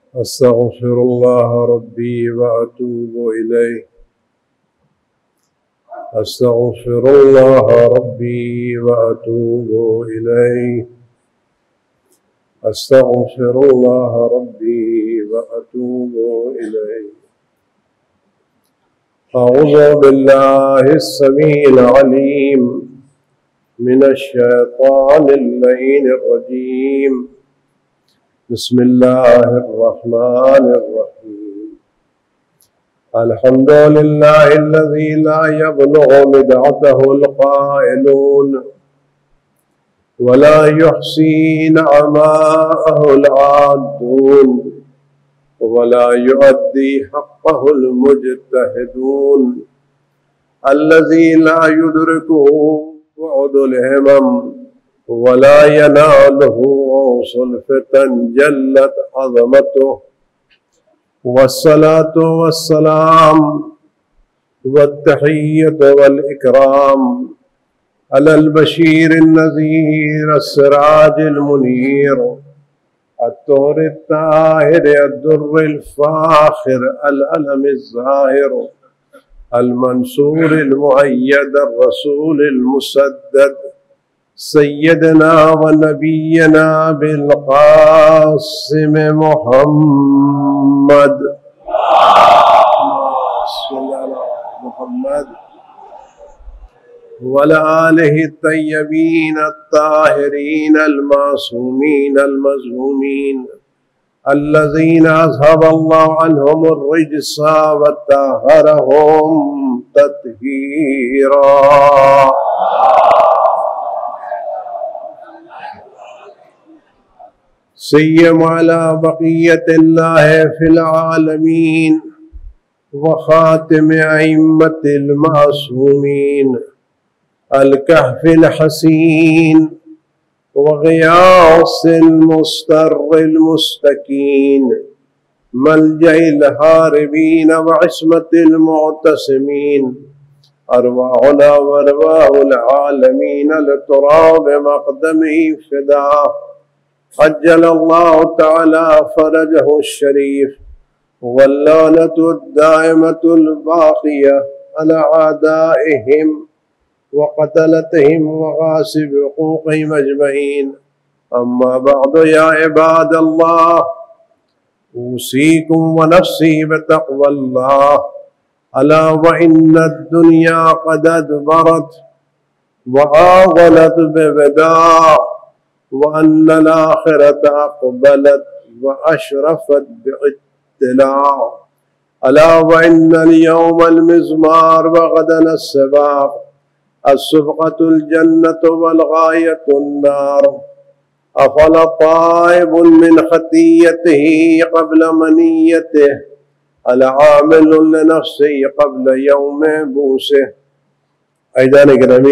أستغفر الله ربي وأتوب إليه. أستغفر الله ربي وأتوب إليه. أستغفر الله ربي وأتوب إليه. أعوذ بالله السميع العليم من الشيطان اللعين الرجيم. بسم الله الرحمن الرحيم. الحمد لله الذي لا يبلغ مدعته القائلون ولا يحصي نعماءه العادون ولا يؤدي حقه المجتهدون. الذي لا يدركه بعد الهمم ولا يناله صلفة جلت عظمته. والصلاة والسلام والتحية والإكرام على البشير النذير السراج المنير الطور الطاهر الدر الفاخر العلم الظاهر المنصور المؤيد الرسول المسدد سيدنا ونبينا بالقاسم محمد وعلى آله الطيبين الطاهرين المعصومين المظلومين الذين أذهب الله عنهم الرجس وطهرهم تطهيرا. سيما على بقية الله في العالمين وخاتم أئمة المعصومين الكهف الحسين وغياث المستر المستكين ملجأ الهاربين وعصمة المعتصمين. أرواحنا وأرواح العالمين لتراب مقدمه فداه. عجل الله تعالى فرجه الشريف واللعنة الدائمة الباقية على أعدائهم وقتلتهم وغاصب حقوقهم أجمعين. أما بعد يا عباد الله أوصيكم ونفسي بتقوى الله. ألا وإن الدنيا قد أدبرت وآغلت بوداع وأن الآخرة أقبلت وأشرفت باطلاع. ألا وإن اليوم المزمار وغدا السباق السبقة الجنة والغاية النار. أفلا طائب من خطيته قبل منيته العامل لنفسه قبل يوم بوسه. عزیزان گرامی،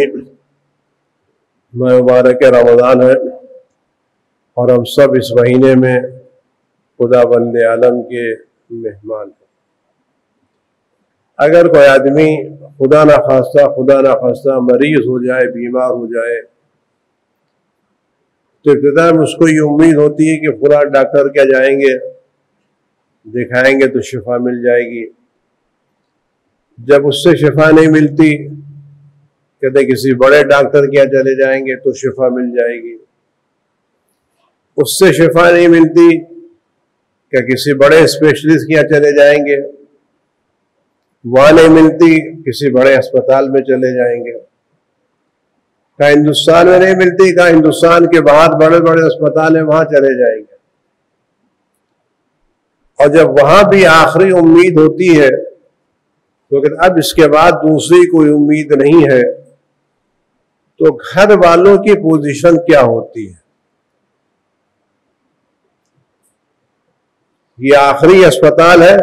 مبارک رمضان ہے اور ہم سب اس مہینے میں خدا بند عالم کے مہمان ہیں۔ اگر کوئی آدمی خدا نہ خواستہ مریض ہو جائے، بیمار ہو جائے، تو ابتدا میں اس کو یہ امید ہوتی ہے کہ فلاں ڈاکٹر کیا جائیں گے، دکھائیں گے تو شفا مل جائے گی۔ جب اس سے شفا نہیں ملتی، کہتے کسی بڑے ڈاکٹر کیا چلے جائیں گے تو شفا مل جائے گی۔ اس سے شفا نہیں ملتی کہ کسی بڑے اسپیشلسٹ کیا چلے جائیں گے، وہاں نہیں ملتی کسی بڑے اسپتال میں چلے جائیں گے۔ کہا ہندوستان میں نہیں ملتی، کہا ہندوستان کے باہر بڑے بڑے اسپتال ہیں وہاں چلے جائیں گے۔ اور جب وہاں بھی آخری امید ہوتی ہے تو اب اس کے بعد دوسری کوئی امید نہیں ہے، تو گھر والوں کی پوزیشن کیا ہوتی ہے؟ یہ آخری اسپتال ہے،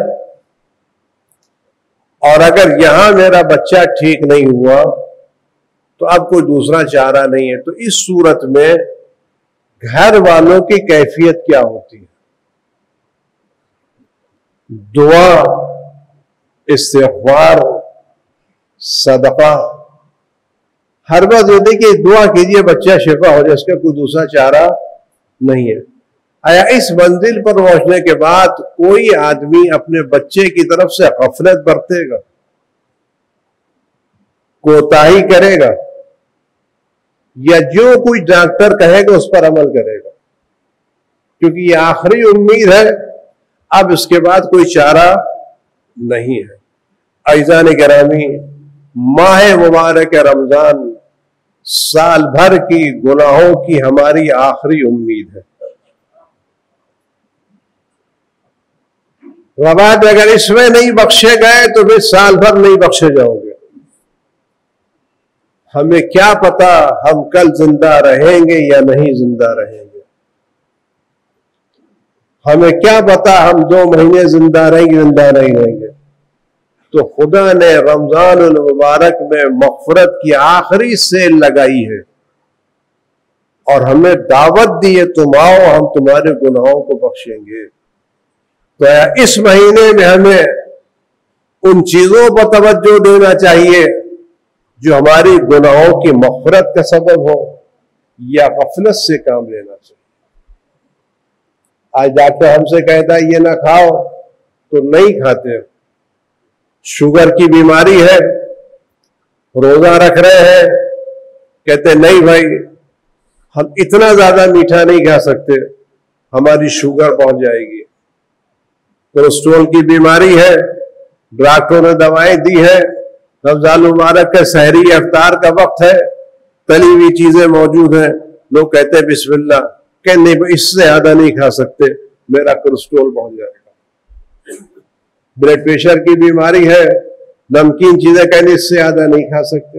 اور اگر یہاں میرا بچہ ٹھیک نہیں ہوا تو اب کوئی دوسرا چارہ نہیں ہے۔ تو اس صورت میں گھر والوں کی کیفیت کیا ہوتی ہے؟ دعا، استغفار، صدقہ، ہر وقت یہ دیکھیے دعا کیجئے بچہ شفا ہو جائے، اس کا کوئی دوسرا چارہ نہیں ہے۔ آیا اس منزل پر پہنچنے کے بعد کوئی آدمی اپنے بچے کی طرف سے غفلت برتے گا، کوتاہی کرے گا، یا جو کوئی ڈاکٹر کہے گا اس پر عمل کرے گا؟ کیونکہ یہ آخری امید ہے، اب اس کے بعد کوئی چارہ نہیں ہے۔ عزیزان گرامی، ماہ مبارک رمضان سال بھر کی گناہوں کی ہماری آخری امید ہے۔ ربات اگر اس میں نہیں بخشے گئے تو پھر سال بھر نہیں بخشے جاؤ گے۔ ہمیں کیا پتا ہم کل زندہ رہیں گے یا نہیں زندہ رہیں گے، ہمیں کیا پتا ہم 2 مہینے زندہ رہیں گے زندہ نہیں رہیں گے۔ تو خدا نے رمضان المبارک میں مغفرت کی آخری سیل لگائی ہے اور ہمیں دعوت دی ہے، تم آؤ ہم تمہارے گناہوں کو بخشیں گے۔ تو اس مہینے میں ہمیں ان چیزوں پر توجہ دینا چاہیے جو ہماری گناہوں کی مغفرت کا سبب ہو، یا غفلت سے کام لینا چاہیے۔ آج ڈاکٹر ہم سے کہتا ہے یہ نہ کھاؤ تو نہیں کھاتے، شوگر کی بیماری ہے، روزہ رکھ رہے ہیں، کہتے نہیں بھائی ہم اتنا زیادہ میٹھا نہیں کھا سکتے، ہماری شوگر پہنچ جائے گی۔ کولیسٹرول کی بیماری ہے، ڈاکٹروں نے دوائیں دی ہے، رمضان مبارک کا سحری افطار کا وقت ہے، تلی ہوئی چیزیں موجود ہیں، لوگ کہتے ہیں بسم اللہ، کہ نہیں اس سے زیادہ نہیں کھا سکتے، میرا کولیسٹرول پہنچ جائے گا۔ بلڈ پریشر کی بیماری ہے، نمکین چیزیں کہنے اس سے زیادہ نہیں کھا سکتے۔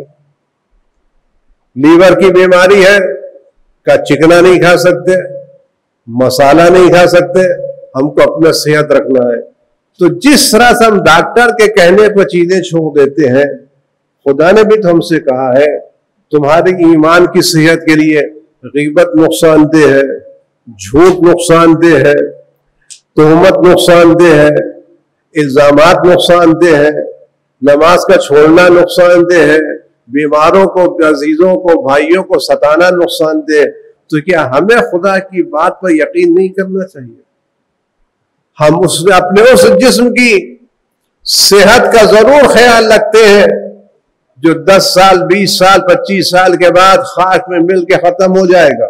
لیور کی بیماری ہے، کا چکنا نہیں کھا سکتے، مسالہ نہیں کھا سکتے، ہم کو اپنا صحت رکھنا ہے۔ تو جس طرح سے ہم ڈاکٹر کے کہنے پر چیزیں چھوڑ دیتے ہیں، خدا نے بھی تو ہم سے کہا ہے تمہاری ایمان کی صحت کے لیے غیبت نقصان دہ ہے، جھوٹ نقصان دہ ہے، تہمت نقصان دہ ہے، الزامات نقصان دہ ہے، نماز کا چھوڑنا نقصان دہ ہے، بیماروں کو، عزیزوں کو، بھائیوں کو ستانا نقصان دہ ہے۔ تو کیا ہمیں خدا کی بات پر یقین نہیں کرنا چاہیے؟ ہم اپنے اس جسم کی صحت کا ضرور خیال رکھتے ہیں جو 10 سال 20 سال 25 سال کے بعد خاک میں مل کے ختم ہو جائے گا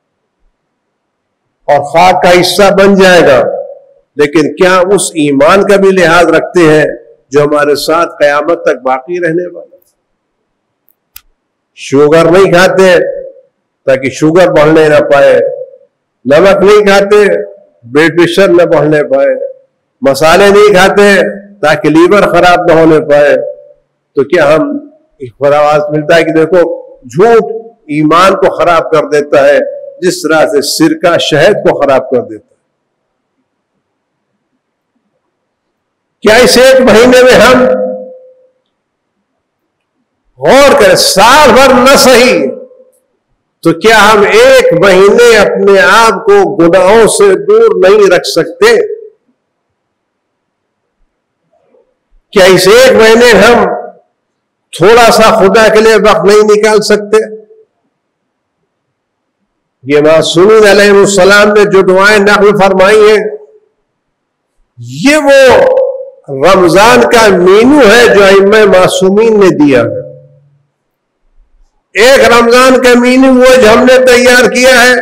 اور خاک کا حصہ بن جائے گا، لیکن کیا اس ایمان کا بھی لحاظ رکھتے ہیں جو ہمارے ساتھ قیامت تک باقی رہنے والا؟ شوگر نہیں کھاتے تاکہ شوگر بڑھنے نہ پائے، نمک نہیں کھاتے بلڈ پریشر نہ بڑھنے پائے، مسالے نہیں کھاتے تاکہ لیور خراب نہ ہونے پائے۔ تو کیا ہم آواز ملتا ہے کہ دیکھو جھوٹ ایمان کو خراب کر دیتا ہے جس طرح سے سرکہ شہد کو خراب کر دیتا ہے۔ کیا اس 1 مہینے میں ہم غور کریں، سال بھر نہ صحیح تو کیا ہم 1 مہینے اپنے آپ کو گناہوں سے دور نہیں رکھ سکتے؟ کیا اس 1 مہینے ہم تھوڑا سا خدا کے لیے وقت نہیں نکال سکتے؟ یہ معصومین علیہ السلام نے جو دعائیں نقل فرمائی ہیں، یہ وہ رمضان کا مینو ہے جو ائمہ معصومین نے دیا ہے۔ ایک رمضان کا مینو وہ جو ہم نے تیار کیا ہے،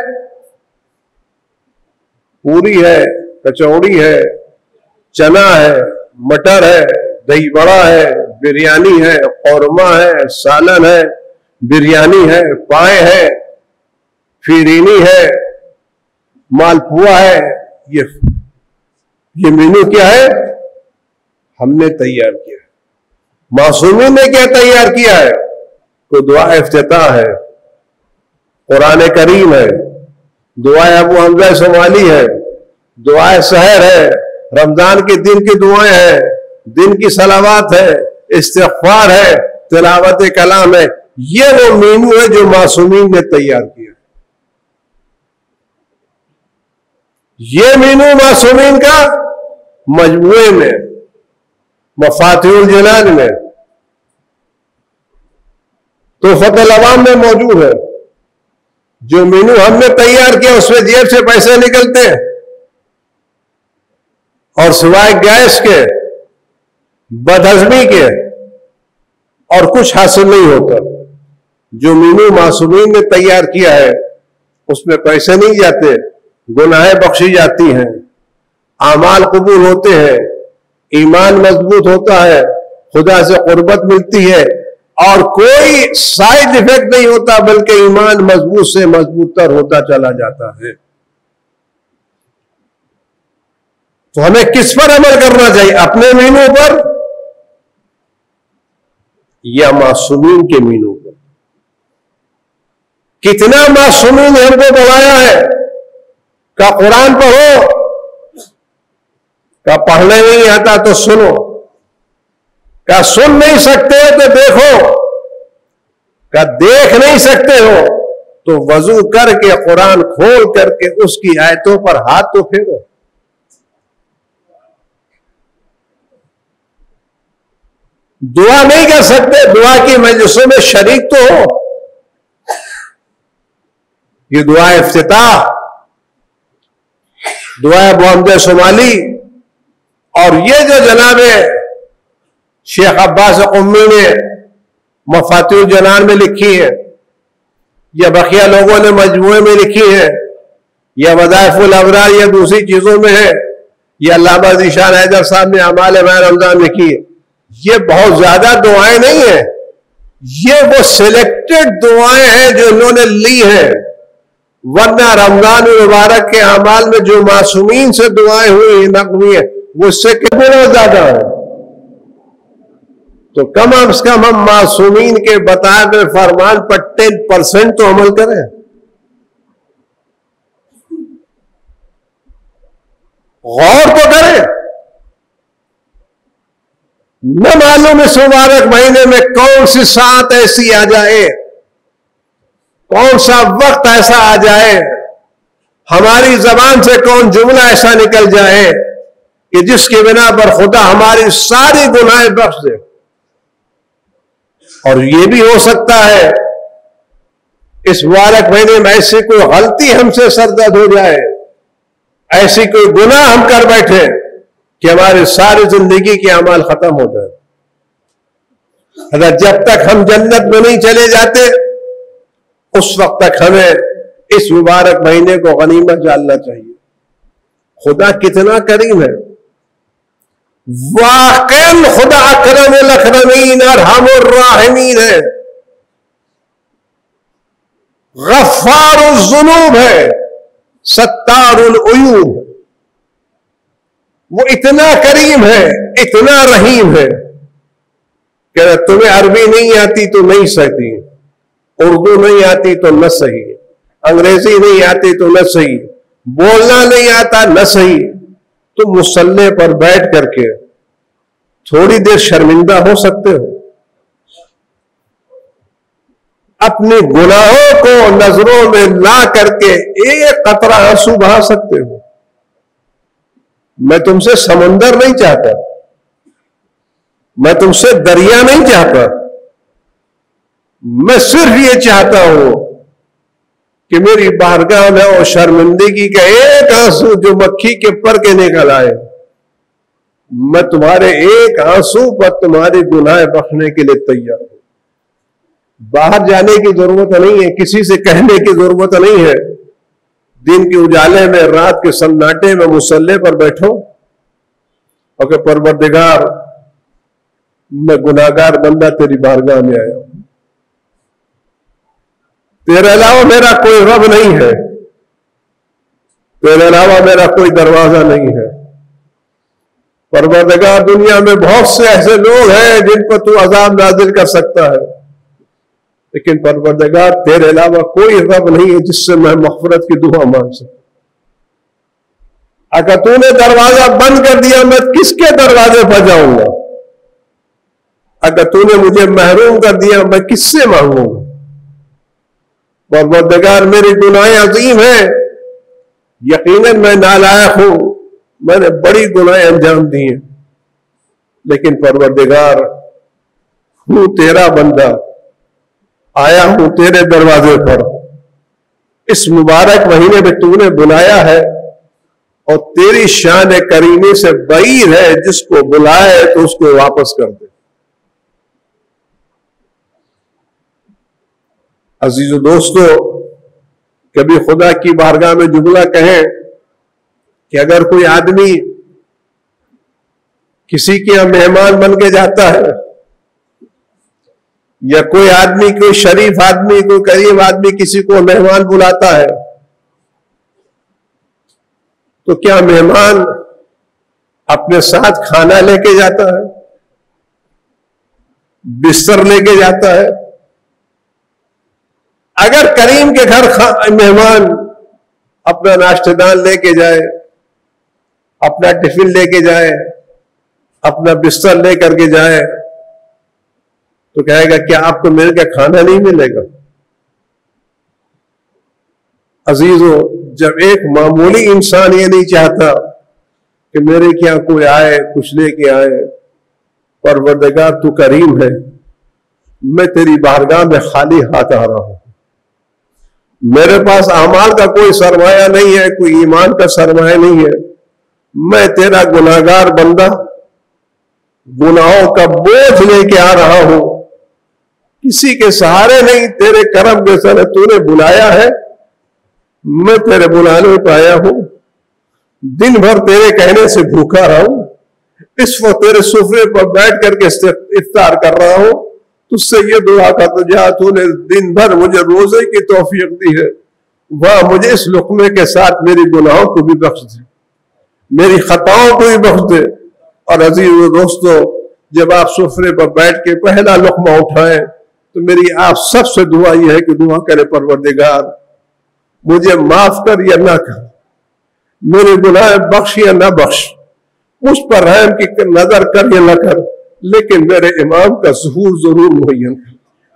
پوری ہے، کچوڑی ہے، چنا ہے، مٹر ہے، دہی بڑا ہے، بریانی ہے، قورمہ ہے، سالن ہے، بریانی ہے، پائے ہے، فیرینی ہے، مالپوا ہے۔ یہ مینو کیا ہے؟ ہم نے تیار کیا ہے۔ معصومین نے کیا تیار کیا ہے؟ کوئی دعا افتتاح ہے، قرآن کریم ہے، دعائے ابو حمزہ سمالی ہے، دعائے سحر ہے، رمضان کے دن کی دعائیں ہیں، دن کی صلوات ہے، استغفار ہے، تلاوت کلام ہے۔ یہ وہ مینو ہے جو معصومین نے تیار کیا۔ یہ مینو معصومین کا مجموعے میں، مفاتیح الجنان میں، تحفۃ العوام میں موجود ہے۔ جو مینو ہم نے تیار کیا اس میں جیب سے پیسے نکلتے ہیں اور سوائے گیس کے، بدہضمی کے اور کچھ حاصل نہیں ہوتا۔ جو مینو معصومین نے تیار کیا ہے اس میں پیسے نہیں جاتے، گناہیں بخشی جاتی ہیں، اعمال قبول ہوتے ہیں، ایمان مضبوط ہوتا ہے، خدا سے قربت ملتی ہے، اور کوئی سائیڈ ایفیکٹ نہیں ہوتا بلکہ ایمان مضبوط سے مضبوط تر ہوتا چلا جاتا ہے۔ تو ہمیں کس پر عمل کرنا چاہیے؟ اپنے مینو پر یا معصومین کے مینو پر؟ کتنا معصومین نے ہم کو بتایا ہے کہ قرآن پڑھو، کہ پڑھنے نہیں آتا تو سنو، کہ سن نہیں سکتے تو دیکھو، کہ دیکھ نہیں سکتے ہو تو وضو کر کے قرآن کھول کر کے اس کی آیتوں پر ہاتھ تو پھیرو۔ دعا نہیں کر سکتے، دعا کی مجلسوں میں شریک تو ہو۔ یہ دعا افتتاح، دعا محمد شمالی، اور یہ جو جناب شیخ عباس قمی نے مفاتیح الجنان میں لکھی ہے، یا بقیہ لوگوں نے مجموعے میں لکھی ہے، یا وظائف الابرار یا دوسری چیزوں میں ہے، یا علامہ ذیشان حیدر صاحب نے اعمال ماہ رمضان لکھی ہے، یہ بہت زیادہ دعائیں نہیں ہیں، یہ وہ سلیکٹڈ دعائیں ہیں جو انہوں نے لی ہیں۔ ورنہ رمضان المبارک کے اعمال میں جو معصومین سے دعائیں ہوئی نقل ہیں وہ اس سے کتنا زیادہ ہے۔ تو کم از کم ہم معصومین کے بتائے ہوئے فرمان پر 10% تو عمل کریں۔ غور تو کریں، نہ معلوم اس مبارک مہینے میں کون سی ساعت ایسی آ جائے، کون سا وقت ایسا آ جائے، ہماری زبان سے کون جملہ ایسا نکل جائے کہ جس کی بنا پر خدا ہماری ساری گناہیں بخش دے۔ اور یہ بھی ہو سکتا ہے اس مبارک مہینے میں ایسی کوئی غلطی ہم سے سرزد ہو جائے، ایسی کوئی گناہ ہم کر بیٹھے کہ ہماری ساری زندگی کے اعمال ختم ہو جائے۔ اگر جب تک ہم جنت میں نہیں چلے جاتے اس وقت تک ہمیں اس مبارک مہینے کو غنیمت جاننا چاہیے۔ خدا کتنا کریم ہے، واقعاً خدا اکرم الاکرمین ارحم الراحمین ہے، غفار الذنوب ہے، ستار العیوب ہے۔ وہ اتنا کریم ہے، اتنا رحیم ہے کہ تمہیں عربی نہیں آتی تو نہیں سہتی، اردو نہیں آتی تو نہ صحیح، انگریزی نہیں آتی تو نہ صحیح، بولنا نہیں آتا نہ صحیح، تم مصلی پر بیٹھ کر کے تھوڑی دیر شرمندہ ہو سکتے ہو، اپنے گناہوں کو نظروں میں لا کر کے ایک قطرہ آنسو بہا سکتے ہو۔ میں تم سے سمندر نہیں چاہتا، میں تم سے دریا نہیں چاہتا، میں صرف یہ چاہتا ہوں کہ میری بارگاہ میں اور شرمندگی کا ایک آنسو جو مکھی کے پر کے نکل آئے، میں تمہارے ایک آنسو پر تمہاری گناہ بخشنے کے لیے تیار ہوں۔ باہر جانے کی ضرورت نہیں ہے، کسی سے کہنے کی ضرورت نہیں ہے، دن کے اجالے میں رات کے سناٹے میں مصلی پر بیٹھو اور کہ پروردگار میں گناہگار بندہ تیری بارگاہ میں آیا ہوں، تیرے علاوہ میرا کوئی رب نہیں ہے، تیرے علاوہ میرا کوئی دروازہ نہیں ہے۔ پروردگار دنیا میں بہت سے ایسے لوگ ہیں جن پر تو عذاب نازل کر سکتا ہے، لیکن پروردگار تیرے علاوہ کوئی رب نہیں ہے جس سے میں مغفرت کی دعا مانگ سکوں۔ اگر تو نے دروازہ بند کر دیا میں کس کے دروازے پر جاؤں گا؟ اگر تو نے مجھے محروم کر دیا میں کس سے مانگوں گا؟ پروردگار میری گناہیں عظیم ہیں، یقیناً میں نالائق ہوں، میں نے بڑی گناہیں انجام دی ہیں، لیکن پروردگار ہوں تیرا بندہ، آیا ہوں تیرے دروازے پر، اس مبارک مہینے میں تو نے بلایا ہے اور تیری شان کریمی سے بعید ہے جس کو بلائے تو اس کو واپس کر دے۔ عزیز و دوستو، کبھی خدا کی بارگاہ میں جملہ کہیں کہ اگر کوئی آدمی کسی کے یہاں مہمان بن کے جاتا ہے، یا کوئی آدمی، کوئی شریف آدمی، کوئی قریب آدمی کسی کو مہمان بلاتا ہے، تو کیا مہمان اپنے ساتھ کھانا لے کے جاتا ہے، بستر لے کے جاتا ہے؟ اگر کریم کے گھر مہمان اپنا ناشتہ دان لے کے جائے، اپنا ٹفن لے کے جائے، اپنا بستر لے کر کے جائے، تو کہے گا کیا آپ کو مل کے کھانا نہیں ملے گا؟ عزیزو، جب ایک معمولی انسان یہ نہیں چاہتا کہ میرے کیا کوئی آئے کچھ لے کے آئے، پروردگار تو کریم ہے، میں تیری بارگاہ میں خالی ہاتھ آ رہا ہوں، میرے پاس اعمال کا کوئی سرمایہ نہیں ہے، کوئی ایمان کا سرمایہ نہیں ہے، میں تیرا گناہگار بندہ گناہوں کا بوجھ لے کے آ رہا ہوں، کسی کے سہارے نہیں، تیرے کرم کے سر تو نے بلایا ہے، میں تیرے بلانے پہ آیا ہوں، دن بھر تیرے کہنے سے بھوکا رہا ہوں، اس وقت تیرے سفرے پر بیٹھ کر کے افطار کر رہا ہوں، تجھ سے یہ دعا کرتا جا تو نے دن بھر مجھے روزے کی توفیق دی ہے، وہ مجھے اس لقمے کے ساتھ میری گناہوں کو بھی بخش دے، میری خطاؤں کو بھی بخش دے۔ اور عزیز و دوستو، جب آپ سفرے پر بیٹھ کے پہلا لقمہ اٹھائیں تو میری آپ سب سے دعا یہ ہے کہ دعا کرے پروردگار مجھے معاف کر یا نہ کر، میرے گناہ بخش یا نہ بخش، مجھ پر رحم کی نظر کر یا نہ کر، لیکن میرے امام کا ظہور ضرور مہیا کر۔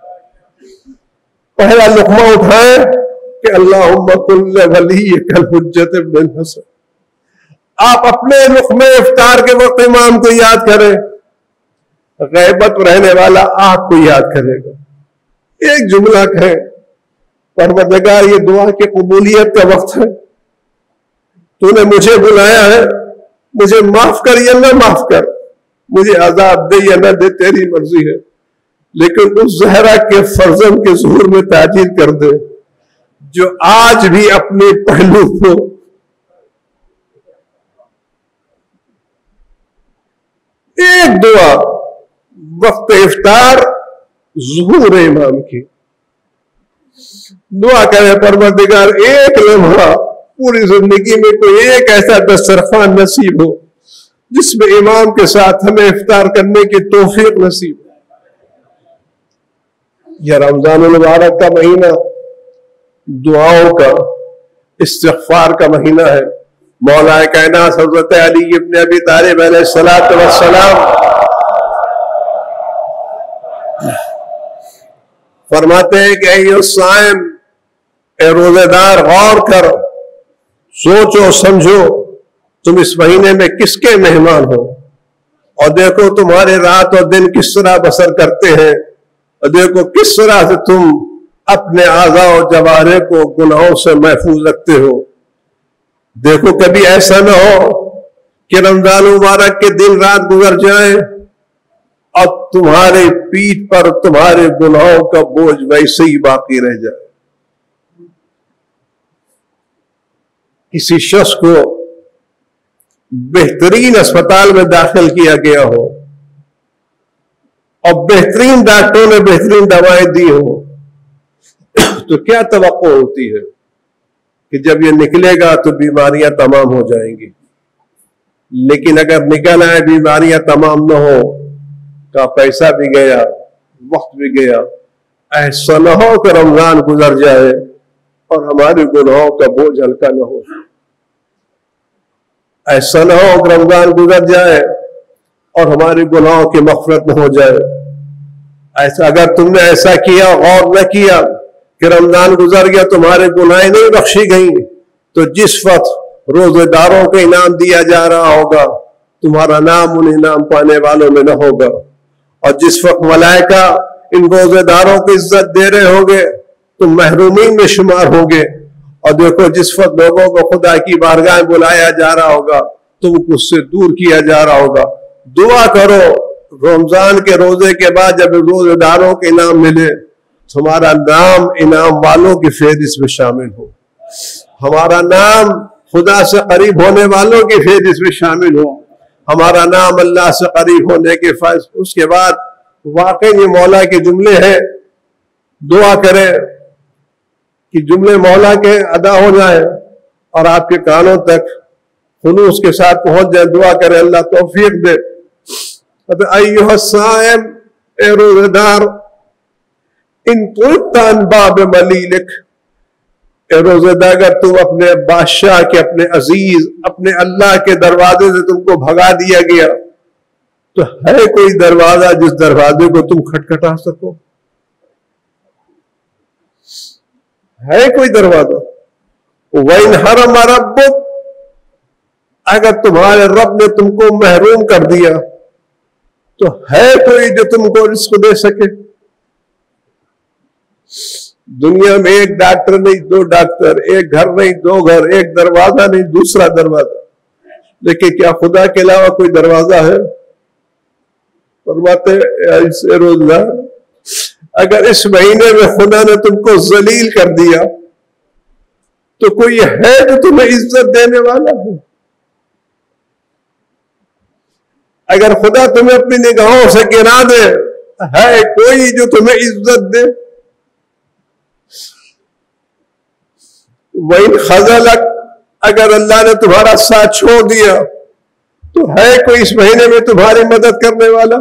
پہلا لقمہ اٹھائیں کہ اللہم کل ولیک الحجۃ ابن الحسن، آپ اپنے لقمے افطار کے وقت امام کو یاد کریں، غیبت رہنے والا آپ کو یاد کرے گا، ایک جملہ کہیں پروردگار یہ دعا کی قبولیت کا وقت ہے، تو نے مجھے بلایا ہے، مجھے معاف کر یا نہ معاف کر، مجھے عذاب دے یا نہ دے تیری مرضی ہے، لیکن اس زہرا کے فرزند کے ظہور میں تاجیل کر دے جو آج بھی اپنے پہلو کو ایک دعا وقت افطار ظہور امام کی دعا کرے پروردگار ایک لمحہ پوری زندگی میں کوئی ایک ایسا دسترخوان نصیب ہو جس میں امام کے ساتھ ہمیں افطار کرنے کی توفیق نصیب ہو۔ یہ رمضان المبارک کا مہینہ دعاؤں کا، استغفار کا مہینہ ہے۔ مولا کائنات حضرت علی ابن ابی طالب علیہ السلام فرماتے ہیں کہ اے الصائم، اے روزے دار، غور کر، سوچو سمجھو تم اس مہینے میں کس کے مہمان ہو، اور دیکھو تمہارے رات اور دن کس طرح بسر کرتے ہیں، اور دیکھو کس طرح سے تم اپنے اعضاء و جوارح کو گناہوں سے محفوظ رکھتے ہو۔ دیکھو کبھی ایسا نہ ہو کہ رمضان مبارک کے دن رات گزر جائیں اور تمہارے پیٹھ پر تمہارے گناہوں کا بوجھ ویسے ہی باقی رہ جائے۔ کسی شخص کو بہترین اسپتال میں داخل کیا گیا ہو اور بہترین ڈاکٹروں نے بہترین دوائیں دی ہو، تو کیا توقع ہوتی ہے کہ جب یہ نکلے گا تو بیماریاں تمام ہو جائیں گی، لیکن اگر نکل آئے بیماریاں تمام نہ ہو کا پیسہ بھی گیا، وقت بھی گیا۔ ایسا نہ ہو کہ رمضان گزر جائے اور ہمارے گناہوں کا بوجھ ہلکا نہ ہو، ایسا نہ ہو کہ رمضان گزر جائے اور ہمارے گناہوں کی مغفرت نہ ہو جائے۔ ایسا اگر تم نے ایسا کیا، غور نہ کیا کہ رمضان گزر گیا تمہارے گناہیں نہیں بخشی گئیں، تو جس وقت روزے داروں کو انعام دیا جا رہا ہوگا تمہارا نام ان انعام پانے والوں میں نہ ہوگا، اور جس وقت ملائکہ ان روزے داروں کو عزت دے رہے ہوں گے تم محرومین میں شمار ہوں گے، اور دیکھو جس وقت لوگوں کو خدا کی بارگاہ میں بلایا جا رہا ہوگا تم کو اس سے دور کیا جا رہا ہوگا. دعا کرو رمضان کے روزے کے بعد جب روزے داروں کے انعام ملے تمہارا نام انعام والوں کی فہرست میں شامل ہو, ہمارا نام خدا سے قریب ہونے والوں کی فہرست میں شامل ہو, ہمارا نام اللہ سے قریب ہونے کے فائز. اس کے بعد واقعی یہ مولا کے جملے ہیں, دعا کریں کہ جملے مولا کے ادا ہو جائیں اور آپ کے کانوں تک خلوص کے ساتھ پہنچ جائے. دعا کریں اللہ توفیق دے. ایھا الصائم, اے روزہ دار, ان طلبت عن باب ملیلک, اے روزہ دار اگر تم اپنے بادشاہ کے, اپنے عزیز, اپنے اللہ کے دروازے سے تم کو بھگا دیا گیا تو ہے کوئی دروازہ جس دروازے کو تم کھٹکھٹا سکو؟ ہے کوئی دروازہ؟ وَإِنْ حَرَمَ رَبُّكَ, اگر تمہارے رب نے تم کو محروم کر دیا تو ہے کوئی جو تم کو رزق دے سکے؟ دنیا میں ایک ڈاکٹر نہیں, دو ڈاکٹر, ایک گھر نہیں, دو گھر, ایک دروازہ نہیں, دوسرا دروازہ, لیکن کیا خدا کے علاوہ کوئی دروازہ ہے؟ فرماتے ایسے روزہ اگر اس مہینے میں خدا نے تم کو ذلیل کر دیا تو کوئی ہے جو تمہیں عزت دینے والا ہے؟ اگر خدا تمہیں اپنی نگاہوں سے گرا دے, ہے کوئی جو تمہیں عزت دے؟ وَإِنْ خَذَلَكَ, اگر اللہ نے تمہارا ساتھ چھوڑ دیا تو ہے کوئی اس مہینے میں تمہاری مدد کرنے والا؟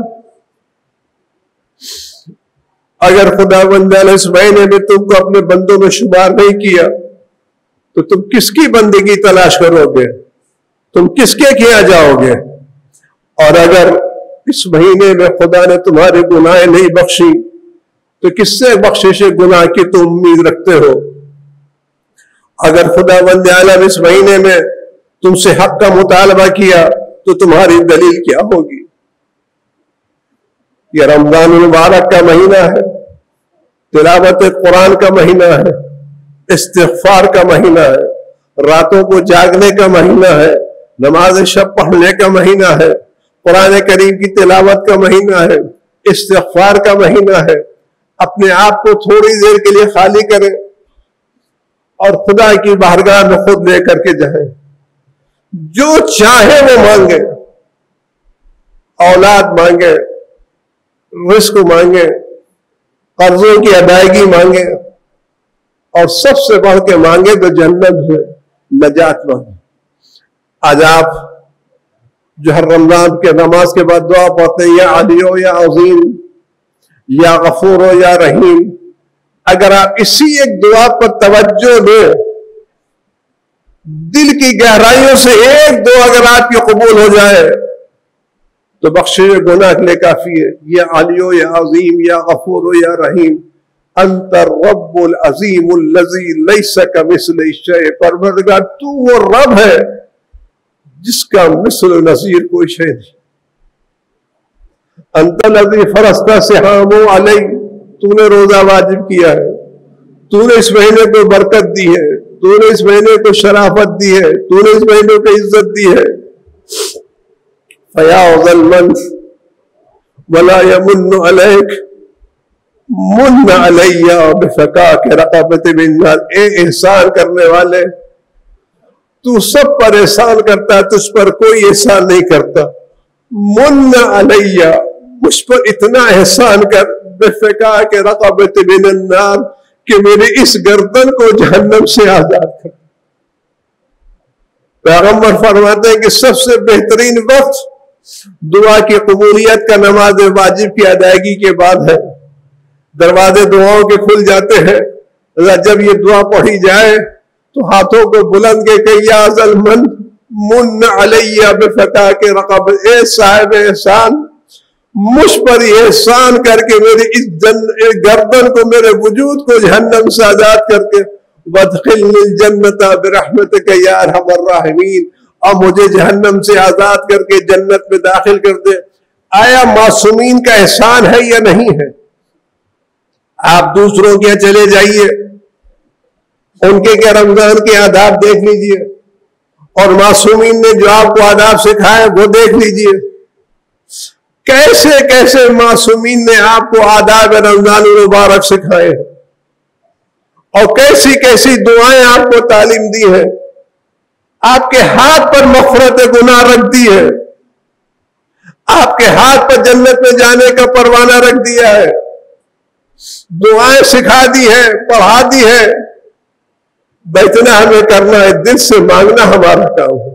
اگر خدا بندہ نے اس مہینے میں تم کو اپنے بندوں میں شمار نہیں کیا تو تم کس کی بندگی تلاش کرو گے؟ تم کس کے کیا جاؤ گے؟ اور اگر اس مہینے میں خدا نے تمہارے گناہ نہیں بخشی تو کس سے بخشش گناہ کی تم امید رکھتے ہو؟ اگر خدا بند عالم اس مہینے میں تم سے حق کا مطالبہ کیا تو تمہاری دلیل کیا ہوگی؟ یہ رمضان المبارک کا مہینہ ہے, تلاوت قرآن کا مہینہ ہے, استغفار کا مہینہ ہے, راتوں کو جاگنے کا مہینہ ہے, نماز شب پڑھنے کا مہینہ ہے, قرآن کریم کی تلاوت کا مہینہ ہے, استغفار کا مہینہ ہے. اپنے آپ کو تھوڑی دیر کے لیے خالی کریں اور خدا کی بارگاہ میں خود لے کر کے جائیں. جو چاہے وہ مانگے, اولاد مانگے, رزق مانگے, قرضوں کی ادائیگی مانگے, اور سب سے بڑھ کے مانگے تو جنت سے نجات مانگے. آج آپ جو ہر رمضان کے نماز کے بعد دعا پڑھتے ہیں, یا علی ہو یا عظیم, یا غفور ہو یا رحیم, اگر آپ اسی ایک دعا پر توجہ دیں, دل کی گہرائیوں سے ایک دعا اگر آپ کی قبول ہو جائے تو بخشش گناہ کے لیے کافی ہے. یا علی ہو یا عظیم, یا غفور ہو یا رحیم, انت الرب العظیم الذی لیس کمثلہ شیء, پروردگار تو وہ رب ہے جس کا مثل نظیر کوئی شے نہیں. انت الذی فرضت صیام علی, تو نے روزہ واجب کیا ہے, تو نے اس مہینے کو برکت دی ہے, تو نے اس مہینے کو شرافت دی ہے, تو نے اس مہینے کو عزت دی ہے. فَيَا ذَا الْمَنِّ وَلَا يَمُنُّ عَلَيْكَ مُنَّ عَلَيَّ بِفَكَاكِ رَقَبَةٍ مِّن نَّارٍ, اے احسان کرنے والے, تو سب پر احسان کرتا ہے, تجھ پر کوئی احسان نہیں کرتا. مُنَّ عَلَيَّ, مجھ پر اتنا احسان کر, بِفَكَاكِ رَقَبَةٍ مِّن النَّارِ, کہ میری اس گردن کو جہنم سے آزاد کر. پیغمبر فرماتے ہیں کہ سب سے بہترین وقت دعا کی قبولیت کا نماز واجب کی ادائیگی کے بعد ہے. دروازے دعاؤں کے کھل جاتے ہیں. جب یہ دعا پڑھی جائے تو ہاتھوں کو بلند کے کہ یا ذا المن من علیہ بفکاک رقب, اے صاحب احسان, مجھ پر احسان کر کے میری اس گردن کو, میرے وجود کو جہنم سے آزاد کر کے, وادخلنی الجنت برحمتک یا ارحم الراحمین, اور مجھے جہنم سے آزاد کر کے جنت میں داخل کر دے. آیا معصومین کا احسان ہے یا نہیں ہے؟ آپ دوسروں کے چلے جائیے, ان کے رمضان کے آداب دیکھ لیجئے، اور معصومین نے جو آپ کو آداب سکھائے وہ دیکھ لیجئے۔ کیسے کیسے معصومین نے آپ کو آداب رمضان المبارک سکھائے، اور کیسی کیسی دعائیں آپ کو تعلیم دی ہے۔ آپ کے ہاتھ پر مغفرت گناہ رکھ دی ہے، آپ کے ہاتھ پر جنت میں جانے کا پروانہ رکھ دیا ہے، دعائیں سکھا دی ہے، پڑھا دی ہے۔ بیٹھنا ہمیں کرنا ہے، دل سے مانگنا ہمارا کام ہے،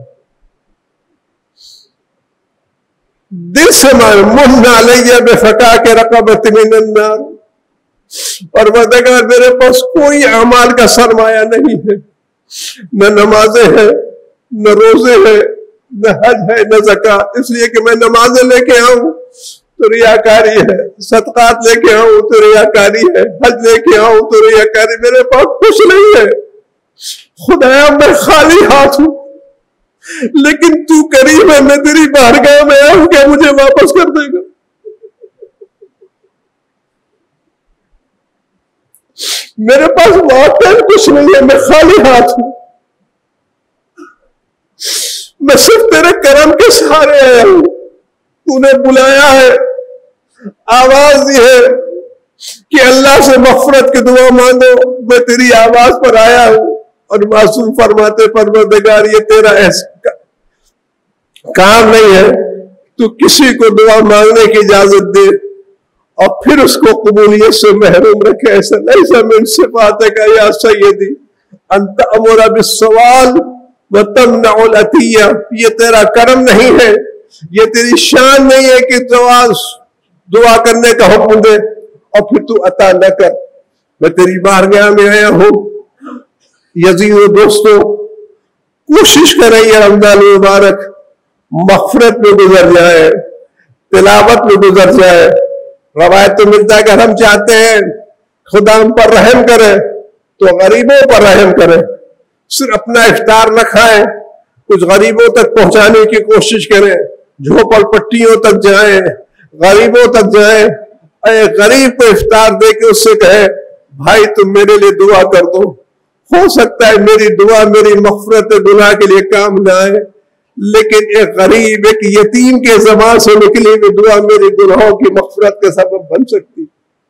دل سے مانگنا۔ منہ علیہ بفکاک رقبۃ من النار، اور پروردگار میرے پاس کوئی اعمال کا سرمایہ نہیں ہے، نہ نمازیں ہیں، نہ روزے ہیں، نہ حج ہے، نہ زکوٰۃ، اس لیے کہ میں نمازیں لے کے آؤں تو ریاکاری ہے، صدقات لے کے آؤں تو ریاکاری ہے، حج لے کے آؤں تو ریاکاری، میرے پاس کچھ نہیں ہے۔ خدایا میں خالی ہاتھ ہوں، لیکن تو کریم ہے، میں تیری بارگاہ میں آؤں، کیا مجھے واپس کر دے گا؟ میرے پاس واقعی کچھ نہیں ہے، میں خالی ہاتھ ہوں، میں صرف تیرے کرم کے سہارے آیا ہوں۔ تو نے بلایا ہے، آواز دی ہے کہ اللہ سے مغفرت کی دعا مانگو، میں تیری آواز پر آیا ہوں۔ اور معصوم فرماتے پروردگار یہ تیرا ایسا کام نہیں ہے، تو کسی کو دعا مانگنے کی اجازت دے اور پھر اس کو قبولیت سے محروم رکھے۔ ایسا لیس من صفاتک یا سیدی انت امر بالسوال وتمنع العطیہ، یہ تیرا کرم نہیں ہے، یہ تیری شان نہیں ہے کہ دعا کرنے کا حکم دے اور پھر تو عطا نہ کر۔ میں تیری بارگاہ میں آیا ہوں۔ یزید و دوستو، کوشش کریں یہ رمضان مبارک مغفرت میں گزر جائے، تلاوت میں گزر جائے۔ روایت تو ملتا ہے کہ ہم چاہتے ہیں خدا ہم پر رحم کرے تو غریبوں پر رحم کرے، صرف اپنا افطار نہ کھائیں، کچھ غریبوں تک پہنچانے کی کوشش کریں، جھوپڑ پٹیوں تک جائیں، غریبوں تک جائیں، اے غریب کو افطار دے کے اس سے کہے بھائی تم میرے لیے دعا کر دو۔ ہو سکتا ہے میری دعا میری مغفرت گناہ کے لیے کام نہ آئے، لیکن ایک غریب ایک یتیم کے زبان سے نکلی ہوئی دعا میری گناہوں کی مغفرت کا سبب بن سکتی۔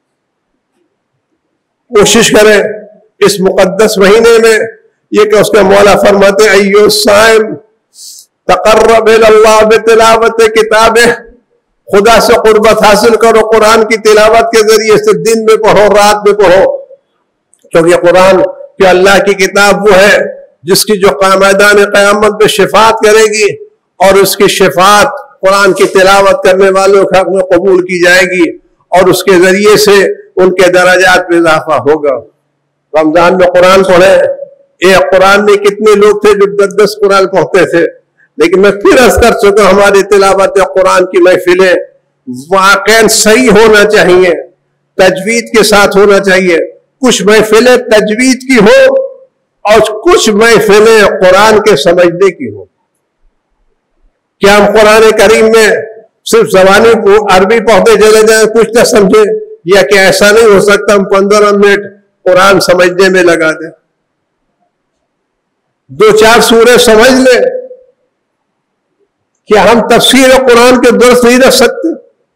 کوشش کریں اس مقدس مہینے میں، یہ کہ اس کا مولا فرماتے ایو الصائم تقرب اللہ بتلاوت کتابہ، خدا سے قربت حاصل کرو قرآن کی تلاوت کے ذریعے سے، دن میں پڑھو رات میں پڑھو، کیونکہ قرآن کہ اللہ کی کتاب وہ ہے جس کی جو میدان قیامت میں شفاعت کرے گی، اور اس کی شفاعت قرآن کی تلاوت کرنے والوں کے حق میں قبول کی جائے گی، اور اس کے ذریعے سے ان کے درجات میں اضافہ ہوگا۔ رمضان میں قرآن پڑھیں۔ ایک قرآن میں کتنے لوگ تھے جو 10 قرآن پڑھتے تھے، لیکن میں پھر عرض کر چکا ہماری تلاوت قرآن کی محفلیں واقعاً صحیح ہونا چاہیے، تجوید کے ساتھ ہونا چاہیے۔ کچھ محفلیں تجوید کی ہو اور کچھ محفلیں قرآن کے سمجھنے کی ہو۔ کیا ہم قرآن کریم میں صرف زبانی عربی پڑھتے چلے جائیں کچھ نہ سمجھے، یا کہ ایسا نہیں ہو سکتا ہم 15 منٹ قرآن سمجھنے میں لگا دیں، 2-4 سورے سمجھ لیں؟ کیا ہم تفسیر قرآن کے درس نہیں رکھ سکتے؟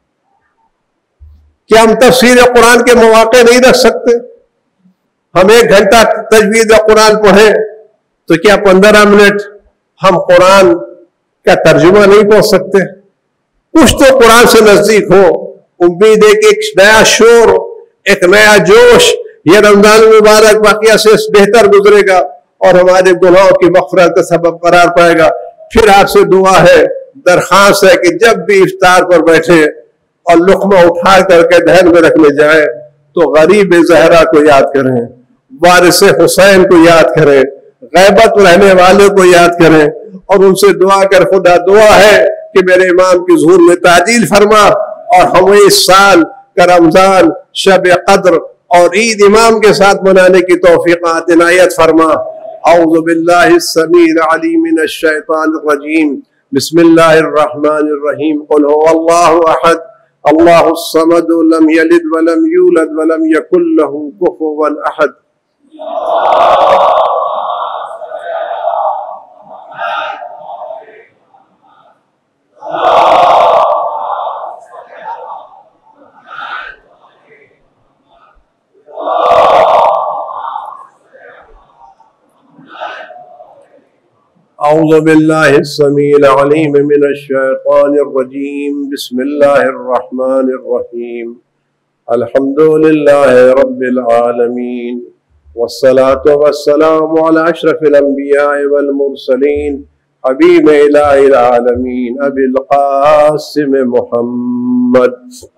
کیا ہم تفسیر قرآن کے مواقع نہیں رکھ سکتے؟ ہم 1 گھنٹہ تجوید قرآن پڑھیں تو کیا 15 منٹ ہم قرآن کا ترجمہ نہیں پڑھ سکتے؟ کچھ تو قرآن سے نزدیک ہو۔ امید ہے کہ ایک نیا شور، ایک نیا جوش یہ رمضان المبارک واقعہ سے بہتر گزرے گا اور ہمارے گناہوں کی مغفرت کا سبب قرار پائے گا۔ پھر آپ سے دعا ہے، درخواست ہے کہ جب بھی افطار پر بیٹھے اور لقمہ اٹھا کر کے دہن میں رکھنے جائیں تو غریب زہرا کو یاد کریں، وارث حسین کو یاد کریں، غیبت رہنے والے کو یاد کریں، اور ان سے دعا کر خدا دعا ہے کہ میرے امام کی ظہور میں تعجیل فرما، اور ہمیں اس سال کا رمضان شب قدر اور عید امام کے ساتھ منانے کی توفیقات عنایت فرما۔ اعوذ باللہ السمیع العلیم من الشیطان الرجیم، بسم اللہ الرحمن الرحیم، قل هو اللہ احد اللہ الصمد لم یلد ولم یولد ولم یکن له کفوا احد۔ أعوذ بالله السميع العليم من الشيطان الرجيم بسم الله الرحمن الرحيم الحمد لله رب العالمين والصلاة والسلام على أشرف الأنبياء والمرسلين حبيب إله العالمين أبي القاسم محمد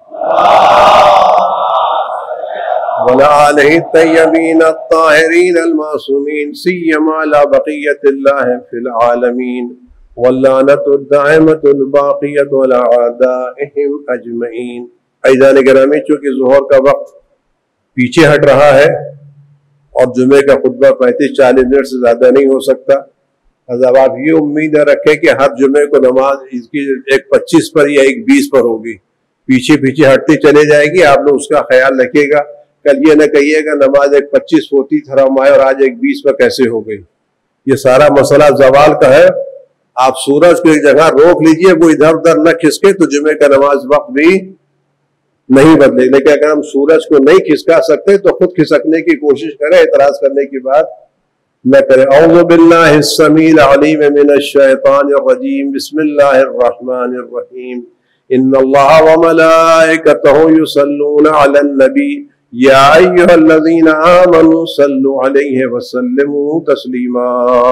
وعلى آله الطيبين الطاهرين المعصومين سيما على بقية الله في العالمين واللعنة الدائمة الباقية على أعدائهم أجمعين. عزیزان گرامی، چونکہ ظہر کا وقت پیچھے ہٹ رہا ہے اور جمعے کا خطبہ 35-40 منٹ سے زیادہ نہیں ہو سکتا، اب آپ یہ امید رکھیں کہ ہر جمعے کو نماز اس کی ایک 25 پر یا ایک 20 پر ہوگی، پیچھے پیچھے ہٹتی چلے جائے گی. آپ لوگ اس کا خیال رکھیے گا. کل یہ نہ کہیے گا نماز ایک 25 ہوتی حرام آئے اور آج ایک 20 پر کیسے ہو گئی. یہ سارا مسئلہ زوال کا ہے. آپ سورج کو ایک جگہ روک لیجئے، وہ ادھر ادھر نہ کھسکے تو جمعے کا نماز وقت بھی نہیں بدلے. لیکن اگر ہم سورج کو نہیں کھسکا سکتے تو خود کھسکنے کی کوشش کریں، اعتراض کرنے کی بات نہ کریں. اعوذ باللہ السمیع العلیم من الشیطان الرجیم بسم اللہ الرحمن الرحیم ان اللہ وملائکتہ یصلون علی النبی یا ایہا الذین آمنوا صلوا علیہ وسلموا تسلیما.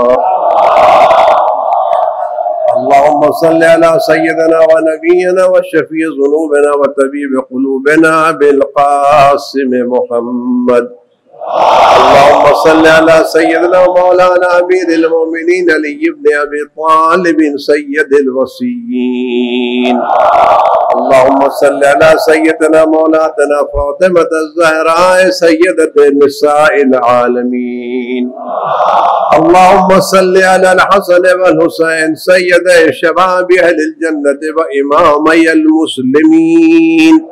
اللهم صل على سيدنا ونبينا وشفيع ذنوبنا وطبيب قلوبنا بالقاسم محمد. اللهم صل على سيدنا مولانا أمير المؤمنين علي بن أبي طالب سيد الوصيين. اللهم صل على سيدنا مولاتنا فاطمة الزهراء سيدة النساء العالمين. اللهم صل على الحسن والحسين سيدي شباب أهل الجنة وإمامي المسلمين.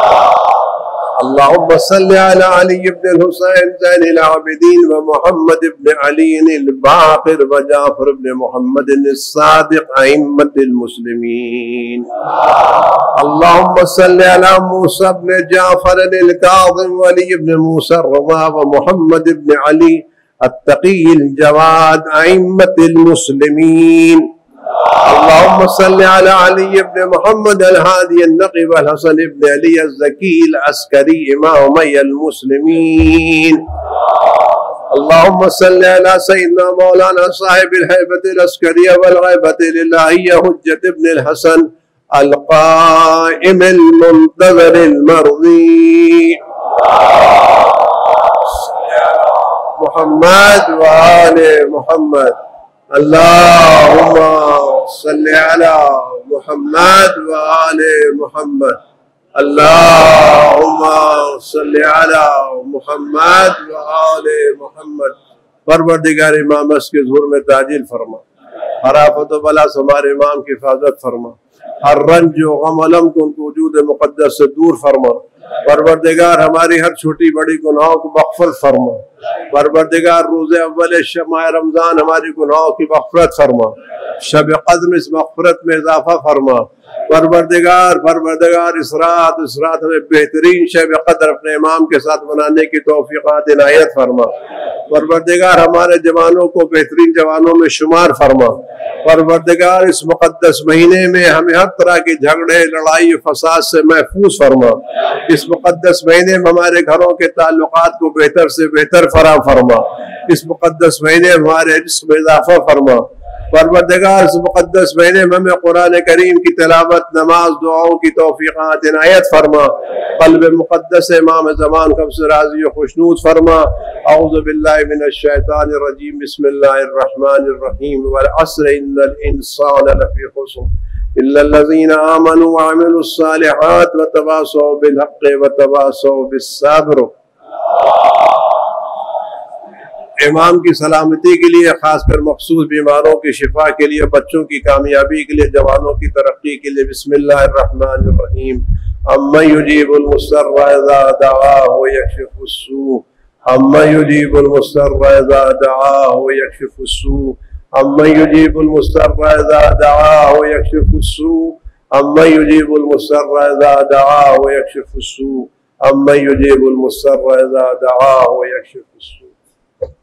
اللهم صل على علي بن الحسين زين العابدين ومحمد بن علي الباقر وجعفر بن محمد الصادق أئمة المسلمين. اللهم صل على موسى بن جعفر الكاظم وعلي بن موسى الرضا ومحمد بن علي التقي الجواد أئمة المسلمين. اللهم صل على علي بن محمد الهادي النقي والحسن بن علي الزكي العسكري إمامي المسلمين. اللهم صل على سيدنا مولانا صاحب الهيبة العسكرية والغيبة الإلهية حجة بن الحسن القائم المنتظر المرضي محمد وآل محمد. اللهم صل على محمد وآل محمد. اللهم صل على محمد وآل محمد. پروردگار امام اس کے ظہور میں تعجیل فرما، ہر آفت و بلا سے ہمارے امام کی حفاظت فرما، ہر رنج و غم علم کو ان کو وجود مقدس سے دور فرما. پروردگار ہماری ہر چھوٹی بڑی گناہوں کو مغفرت فرما. پروردگار روز اول ماہ رمضان ہماری گناہوں کی مغفرت فرما. شب قدر اس مغفرت میں اضافہ فرما. پروردگار اس رات ہمیں بہترین شب قدر اپنے امام کے ساتھ منانے کی توفیقات عنایت فرما. پروردگار ہمارے جوانوں کو بہترین جوانوں میں شمار فرما. پروردگار اس مقدس مہینے میں ہمیں ہر طرح کے جھگڑے، لڑائی، فساد سے محفوظ فرما. اس مقدس مہینے میں ہمارے گھروں کے تعلقات کو بہتر سے بہتر فراہم فرما. اس مقدس مہینے میں ہمارے رزق میں اضافہ فرما. پروردگار اس مقدس مہینے میں ہمیں قرآن کریم کی تلاوت، نماز، دعاؤں کی توفیقات عنایت فرما. قلب مقدس امام زمان کو سے راضی و خوشنود فرما. اعوذ باللہ من الشیطان الرجیم بسم اللہ الرحمن الرحیم والعصر ان الانسان لفی خسر الا الذین آمنوا وعملوا الصالحات وتواصوا بالحق وتواصوا بالصبر. امام کی سلامتی کے لیے، خاص کر مخصوص بیماروں کی شفا کے لیے، بچوں کی کامیابی کے لیے، جوانوں کی ترقی کے لیے بسم اللہ الرحمن الرحیم. امن یجیب المضطر اذا دعاہ ویکشف السوء أَمَّنْ يُجِيبُ الْمُضْطَرَّ إِذَا دَعَاهُ وَيَكْشِفُ السُّوءَ أَمَّنْ يُجِيبُ الْمُضْطَرَّ إِذَا دَعَاهُ وَيَكْشِفُ السُّوءَ أَمَّنْ يُجِيبُ الْمُضْطَرَّ إِذَا دَعَاهُ وَيَكْشِفُ السُّوءَ أَمَّنْ يُجِيبُ الْمُضْطَرَّ إِذَا دَعَاهُ وَيَكْشِفُ السُّوءَ